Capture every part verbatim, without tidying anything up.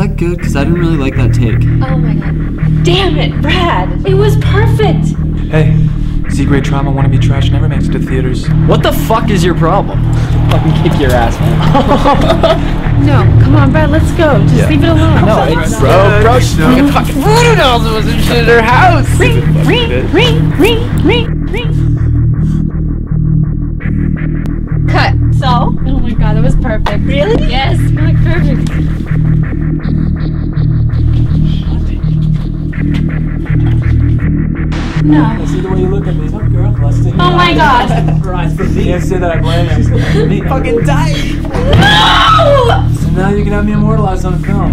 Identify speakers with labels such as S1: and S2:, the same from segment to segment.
S1: that good? Because I didn't really like that take.
S2: Oh my god. Damn it, Brad! It was perfect!
S3: Hey, C-grade trauma wanna be trash never makes it to theaters.
S1: What the fuck is your problem?
S4: Fucking kick your ass, man.
S2: No, come on, Brad, let's go. Just
S4: Yeah.
S2: leave it alone.
S4: No, it's bro, bro, she's fucking fucking voodoo dolls was and shit in her house.
S2: Ring, ring, ring, ring, ring, ring. Cut. So? Oh my god, that was perfect. Really? Yes, like perfect. No.
S5: I see the way you look at me. It's up, girl. Let's take
S2: Oh my god.
S5: Rise for me. Can't say that I blame you.
S4: Fucking dying.
S2: No!
S5: So now you can have me immortalized on film.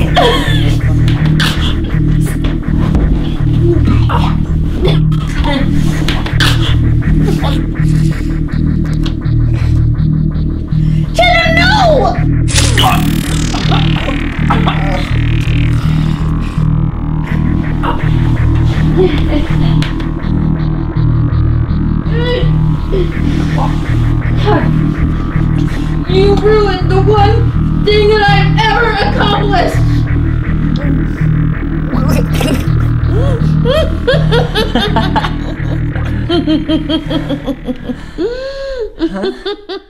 S2: Jenna, no! You ruined the one thing that I've ever accomplished!
S4: Huh?